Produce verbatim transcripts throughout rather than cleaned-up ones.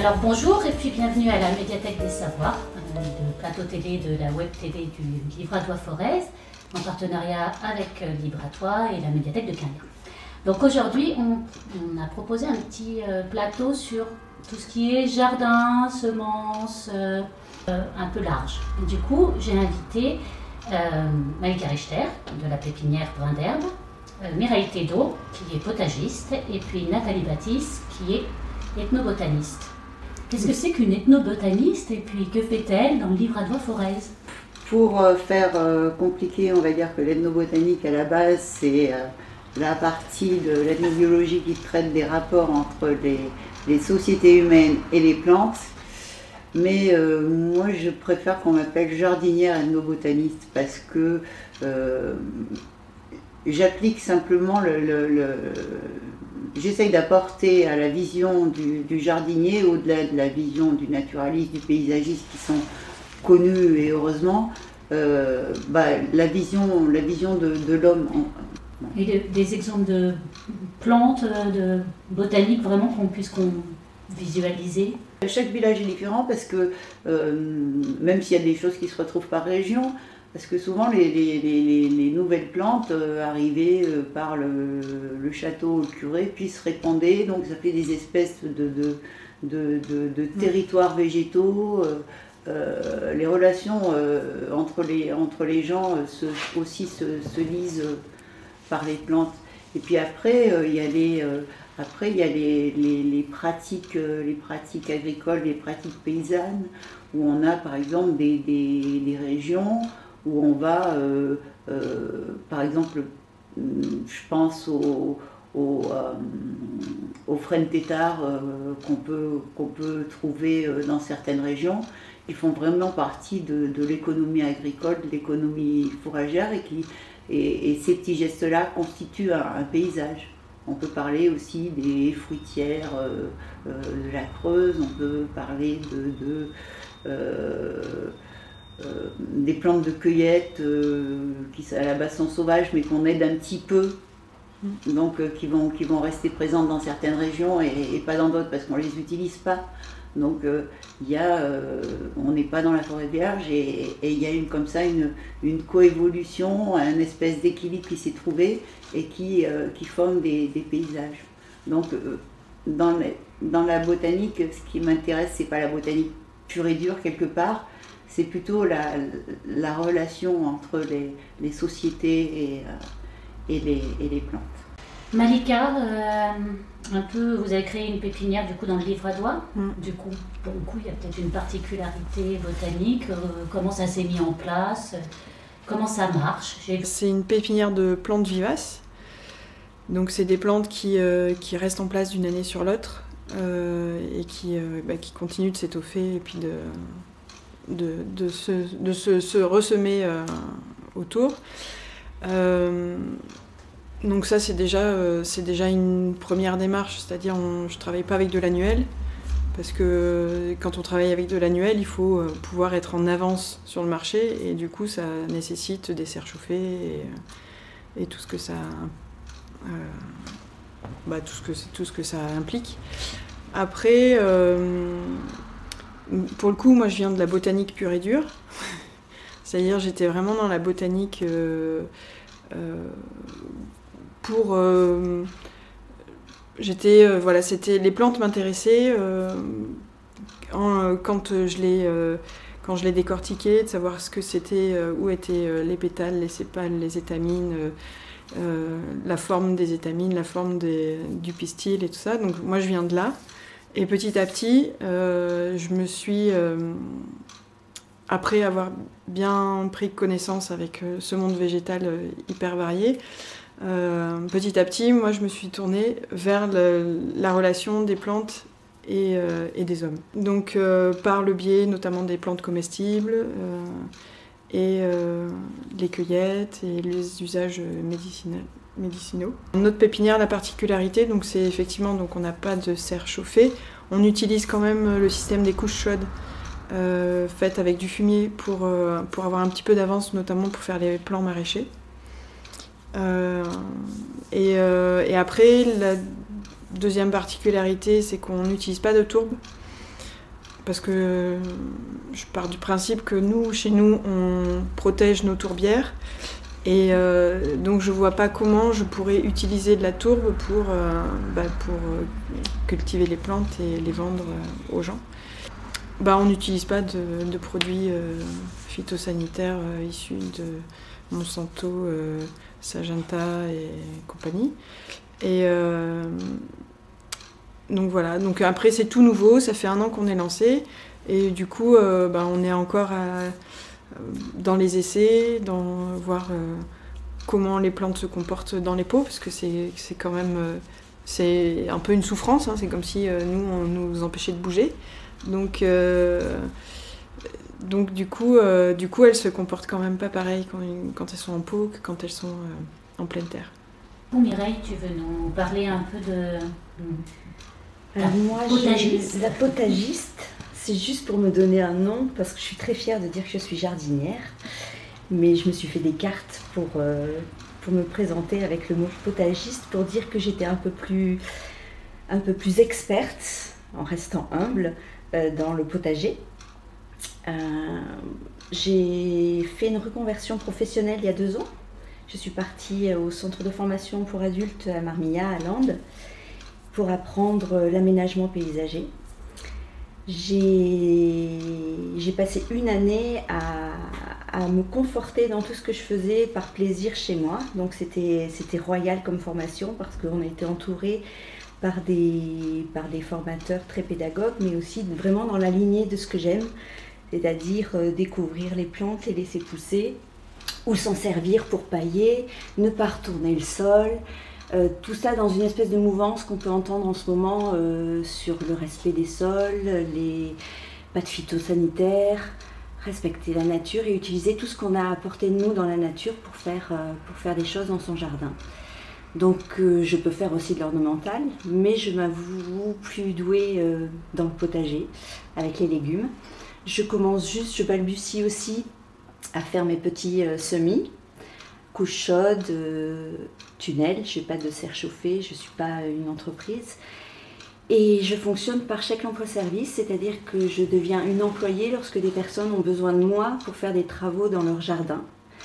Alors bonjour et puis bienvenue à la Médiathèque des Savoirs, euh, le plateau télé de la web télé du Livre à Toi Forez, en partenariat avec euh, Libre à Toi et la Médiathèque de Quimper. Donc aujourd'hui, on, on a proposé un petit euh, plateau sur tout ce qui est jardin, semences, euh, euh, un peu large. Et du coup, j'ai invité euh, Malika Richter de la pépinière Brin d'Herbe, euh, Mireille Thédot qui est potagiste et puis Nathalie Baptiste qui est ethnobotaniste. Qu'est-ce que c'est qu'une ethnobotaniste et puis que fait-elle dans le Livre à Toi Forez? Pour euh, faire euh, compliqué, on va dire que l'ethnobotanique à la base, c'est euh, la partie de l'ethnobiologie qui traite des rapports entre les, les sociétés humaines et les plantes. Mais euh, moi, je préfère qu'on m'appelle jardinière ethnobotaniste parce que euh, j'applique simplement le... le, le J'essaye d'apporter à la vision du, du jardinier, au-delà de la vision du naturaliste, du paysagiste qui sont connus et heureusement, euh, bah, la vision, la vision de, de l'homme. Et de, des exemples de plantes, de botanique vraiment qu'on puisse qu'on visualiser? Chaque village est différent parce que euh, même s'il y a des choses qui se retrouvent par région, parce que souvent les, les, les, les nouvelles plantes euh, arrivées euh, par le, le château, le curé, puis se répandaient, donc ça fait des espèces de, de, de, de, de territoires végétaux. Euh, euh, les relations euh, entre, les, entre les gens euh, se, aussi se, se lisent euh, par les plantes. Et puis après, euh, il y a les, euh, après, il y a les, les, les, pratiques, euh, les pratiques agricoles, les pratiques paysannes, où on a par exemple des, des, des régions où on va, euh, euh, par exemple, je pense au, au, euh, aux frênes têtards euh, qu'on peut, qu'on peut trouver dans certaines régions, qui font vraiment partie de, de l'économie agricole, de l'économie fourragère, et, qui, et, et ces petits gestes-là constituent un, un paysage. On peut parler aussi des fruitières euh, euh, de la Creuse, on peut parler de... de euh, Euh, des plantes de cueillette euh, qui à la base sont sauvages mais qu'on aide un petit peu, donc euh, qui, vont, qui vont rester présentes dans certaines régions et, et pas dans d'autres parce qu'on ne les utilise pas. Donc euh, y a, euh, on n'est pas dans la forêt vierge et il y a une, comme ça une, une coévolution, une espèce d'équilibre qui s'est trouvé et qui, euh, qui forme des, des paysages. Donc euh, dans, les, dans la botanique, ce qui m'intéresse, c'est pas la botanique pure et dure quelque part, c'est plutôt la, la relation entre les, les sociétés et, euh, et, les, et les plantes. Malika, euh, un peu, vous avez créé une pépinière du coup dans le Livre à Toi. Mm. Du coup, pour le coup, il y a peut-être une particularité botanique. Euh, comment ça s'est mis en place? Comment ça marche? C'est une pépinière de plantes vivaces. Donc c'est des plantes qui, euh, qui restent en place d'une année sur l'autre euh, et qui, euh, bah, qui continuent de s'étoffer et puis de... de, de, se, de se, se ressemer euh, autour. Euh, donc ça c'est déjà, euh, c'est déjà une première démarche, c'est-à-dire on, je ne travaille pas avec de l'annuel, parce que quand on travaille avec de l'annuel, il faut euh, pouvoir être en avance sur le marché, et du coup ça nécessite des serres chauffées et, et tout ce que ça, euh, bah, tout ce que, tout ce que ça implique. Après, euh, pour le coup, moi je viens de la botanique pure et dure, c'est-à-dire j'étais vraiment dans la botanique euh, euh, pour... Euh, j'étais, euh, voilà, c'était, les plantes m'intéressaient euh, en, quand, je les, euh, quand je les décortiquais, de savoir ce que c'était, euh, où étaient euh, les pétales, les sépales, les étamines, euh, euh, la forme des étamines, la forme des, du pistil et tout ça. Donc moi je viens de là. Et petit à petit, euh, je me suis, euh, après avoir bien pris connaissance avec euh, ce monde végétal euh, hyper varié, euh, petit à petit, moi je me suis tournée vers le, la relation des plantes et, euh, et des hommes. Donc euh, par le biais notamment des plantes comestibles euh, et euh, les cueillettes et les usages médicinaux. médicinaux. Notre pépinière, la particularité, donc c'est effectivement, donc on n'a pas de serre chauffée, on utilise quand même le système des couches chaudes euh, faites avec du fumier pour, euh, pour avoir un petit peu d'avance, notamment pour faire les plants maraîchers. Euh, et, euh, et après, la deuxième particularité, c'est qu'on n'utilise pas de tourbe. parce que je pars du principe que nous, chez nous, on protège nos tourbières. Et euh, donc je ne vois pas comment je pourrais utiliser de la tourbe pour, euh, bah, pour euh, cultiver les plantes et les vendre euh, aux gens. Bah, on n'utilise pas de, de produits euh, phytosanitaires euh, issus de Monsanto, euh, Syngenta et compagnie. Et euh, donc voilà, donc après c'est tout nouveau, ça fait un an qu'on est lancé. Et du coup, euh, bah, on est encore à... dans les essais, dans voir euh, comment les plantes se comportent dans les pots, parce que c'est quand même euh, c'est un peu une souffrance, hein, c'est comme si euh, nous, on nous empêchait de bouger. Donc, euh, donc du, coup, euh, du coup, elles se comportent quand même pas pareil quand, quand elles sont en pot que quand elles sont euh, en pleine terre. Bon, Mireille, tu veux nous parler un peu de Alors, moi, potagiste. La potagiste. C'est juste pour me donner un nom, parce que je suis très fière de dire que je suis jardinière. Mais je me suis fait des cartes pour, euh, pour me présenter avec le mot potagiste, pour dire que j'étais un peu plus, un peu plus experte, en restant humble, euh, dans le potager. Euh, j'ai fait une reconversion professionnelle il y a deux ans. Je suis partie au centre de formation pour adultes à Marmilla, à Landes, pour apprendre l'aménagement paysager. J'ai passé une année à, à me conforter dans tout ce que je faisais par plaisir chez moi. Donc c'était royal comme formation parce qu'on a été entouré par des, par des formateurs très pédagogues, mais aussi vraiment dans la lignée de ce que j'aime, c'est-à-dire euh, découvrir les plantes, les laisser pousser, ou s'en servir pour pailler, ne pas retourner le sol. Euh, tout ça dans une espèce de mouvance qu'on peut entendre en ce moment euh, sur le respect des sols, les pas de phytosanitaires, respecter la nature et utiliser tout ce qu'on a à portée de nous dans la nature pour faire, euh, pour faire des choses dans son jardin. Donc euh, je peux faire aussi de l'ornemental, mais je m'avoue plus douée euh, dans le potager avec les légumes. Je commence juste, je balbutie aussi à faire mes petits euh, semis. Couche chaude, euh, tunnel, je n'ai pas de serre chauffée, je ne suis pas une entreprise. Et je fonctionne par chèque emploi-service, c'est-à-dire que je deviens une employée lorsque des personnes ont besoin de moi pour faire des travaux dans leur jardin.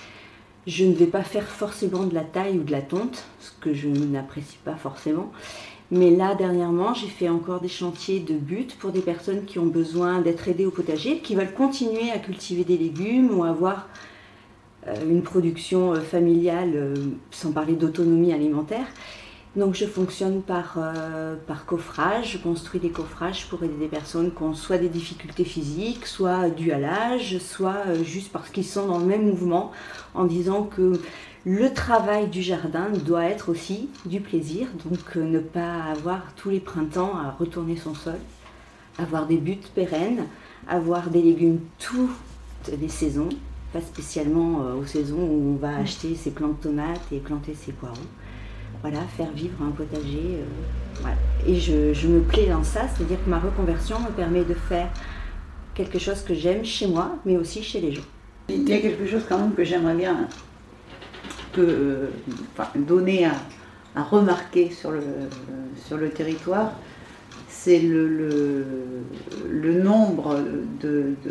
Je ne vais pas faire forcément de la taille ou de la tonte, ce que je n'apprécie pas forcément. Mais là, dernièrement, j'ai fait encore des chantiers de butte pour des personnes qui ont besoin d'être aidées au potager, qui veulent continuer à cultiver des légumes ou avoir une production familiale, sans parler d'autonomie alimentaire. Donc je fonctionne par, euh, par coffrage, je construis des coffrages pour aider des personnes qui ont soit des difficultés physiques, soit dues à l'âge, soit juste parce qu'ils sont dans le même mouvement, en disant que le travail du jardin doit être aussi du plaisir, donc euh, ne pas avoir tous les printemps à retourner son sol, avoir des buttes pérennes, avoir des légumes toutes les saisons, pas spécialement euh, aux saisons où on va acheter ses plantes de tomates et planter ses poireaux. Voilà, faire vivre un potager. Euh, voilà. Et je, je me plais dans ça, c'est-à-dire que ma reconversion me permet de faire quelque chose que j'aime chez moi, mais aussi chez les gens. Il y a quelque chose quand même que j'aimerais bien que, euh, enfin, donner à, à remarquer sur le, sur le territoire, c'est le, le, le nombre de, de,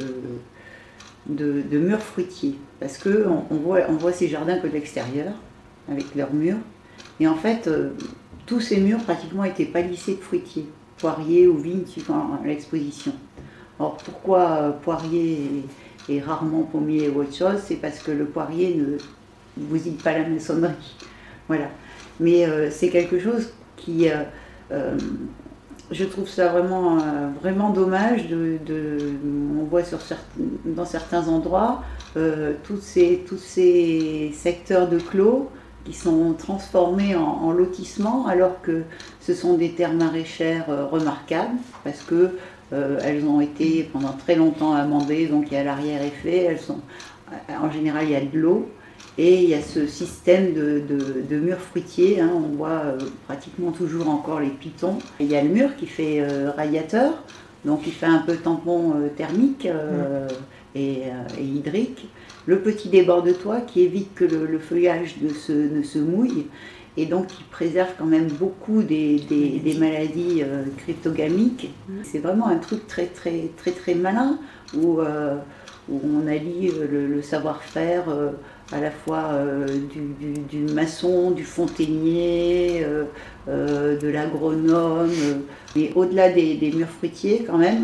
de, de murs fruitiers. Parce qu'on on voit, on voit ces jardins que de l'extérieur, avec leurs murs. Et en fait, euh, tous ces murs pratiquement étaient palissés de fruitiers, poiriers ou vignes suivant l'exposition. Alors pourquoi euh, poirier et, et rarement pommier ou autre chose? C'est parce que le poirier ne bousille pas la maçonnerie. Voilà. Mais euh, c'est quelque chose qui, euh, euh, je trouve ça vraiment, euh, vraiment dommage. De, de, on voit sur certains, dans certains endroits euh, tous ces, tous ces secteurs de clos qui sont transformés en, en lotissements, alors que ce sont des terres maraîchères euh, remarquables, parce que euh, elles ont été pendant très longtemps amendées, donc il y a l'arrière-effet, elles sont, en général il y a de l'eau, et il y a ce système de, de, de murs fruitiers, hein, on voit euh, pratiquement toujours encore les pitons. Et il y a le mur qui fait euh, radiateur, donc il fait un peu tampon euh, thermique euh, et, euh, et hydrique. Le petit débord de toit qui évite que le, le feuillage ne se, ne se mouille. et donc qui préserve quand même beaucoup des, des, des maladies euh, cryptogamiques. C'est vraiment un truc très très très très malin où, euh, où on allie le, le savoir-faire euh, à la fois euh, du, du, du maçon, du fontainier, euh, euh, de l'agronome, euh, mais au-delà des, des murs fruitiers quand même.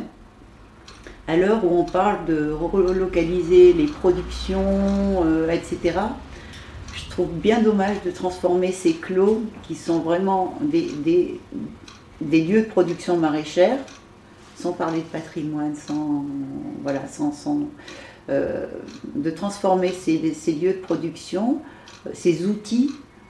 À l'heure où on parle de relocaliser les productions, euh, et cetera, je trouve bien dommage de transformer ces clos, qui sont vraiment des, des, des lieux de production maraîchère, sans parler de patrimoine, sans, voilà, sans, sans, euh, de transformer ces, ces lieux de production, ces outils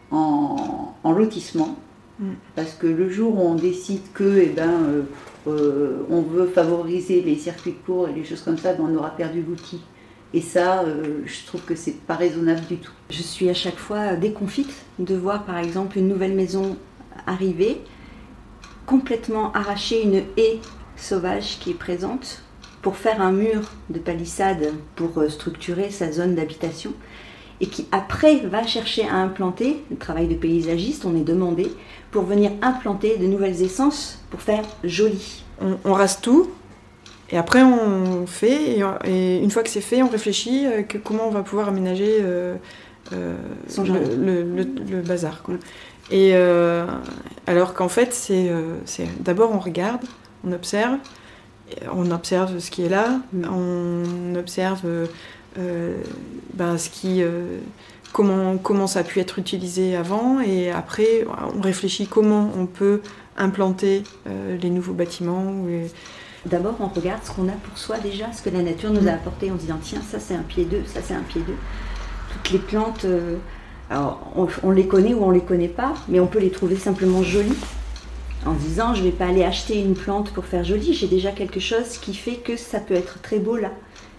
en, en lotissement. Mm. Parce que le jour où on décide que, eh ben, euh, euh, on veut favoriser les circuits courts et les choses comme ça, ben on aura perdu l'outil. Et ça, euh, je trouve que c'est pas raisonnable du tout. Je suis à chaque fois déconfite de voir par exemple une nouvelle maison arriver, complètement arracher une haie sauvage qui est présente pour faire un mur de palissade pour structurer sa zone d'habitation et qui après va chercher à implanter, le travail de paysagiste, on est demandé, pour venir implanter de nouvelles essences pour faire joli. On, on rase tout. Et après, on fait, et, et une fois que c'est fait, on réfléchit euh, que comment on va pouvoir aménager euh, euh, le, le, le, le bazar, quoi. Et euh, alors qu'en fait, c'est, euh, c'est d'abord on regarde, on observe, on observe ce qui est là, mmh. on observe euh, ben, ce qui, euh, comment, comment ça a pu être utilisé avant, et après, on réfléchit comment on peut implanter euh, les nouveaux bâtiments. Ou les... D'abord, on regarde ce qu'on a pour soi déjà, ce que la nature nous a apporté en disant tiens, ça c'est un pied d'œuf, ça c'est un pied d'œuf. Toutes les plantes, euh, alors on, on les connaît ou on les connaît pas, mais on peut les trouver simplement jolies. En disant je vais pas aller acheter une plante pour faire joli, j'ai déjà quelque chose qui fait que ça peut être très beau là.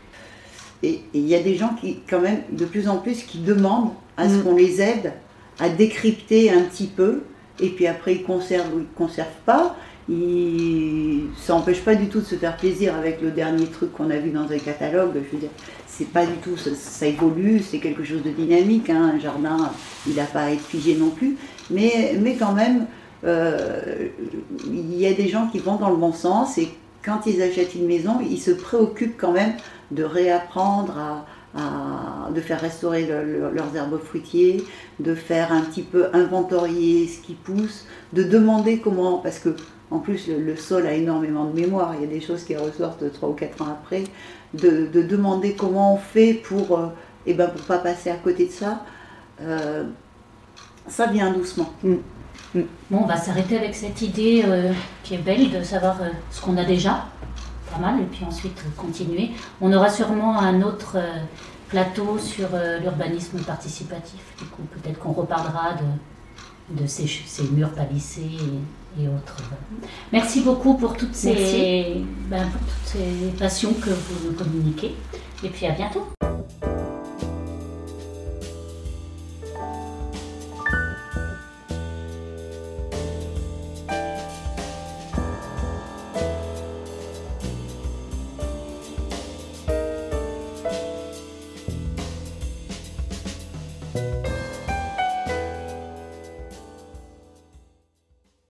Et il y a des gens qui, quand même, de plus en plus, qui demandent à ce mmh. qu'on les aide à décrypter un petit peu, et puis après ils conservent ou ils ne conservent pas. Il... Ça n'empêche pas du tout de se faire plaisir avec le dernier truc qu'on a vu dans un catalogue. Je veux dire, c'est pas du tout, ça, ça évolue, c'est quelque chose de dynamique. Hein. Un jardin, il n'a pas à être figé non plus. Mais, mais quand même, euh, il y a des gens qui vont dans le bon sens et quand ils achètent une maison, ils se préoccupent quand même de réapprendre à, à de faire restaurer le, le, leurs arbres fruitiers, de faire un petit peu inventorier ce qui pousse, de demander comment, parce que en plus, le, le sol a énormément de mémoire, il y a des choses qui ressortent trois ou quatre ans après, de, de demander comment on fait pour euh, eh ben, pour pas passer à côté de ça. Euh, ça vient doucement. Mm. Mm. Bon, on va s'arrêter avec cette idée euh, qui est belle de savoir euh, ce qu'on a déjà, pas mal, et puis ensuite euh, continuer. On aura sûrement un autre euh, plateau sur euh, l'urbanisme participatif. Du coup, peut-être qu'on reparlera de, de ces, ces murs palissés et, et autres. Merci beaucoup pour toutes ces, ben, pour toutes ces passions que vous nous communiquez. Et puis à bientôt.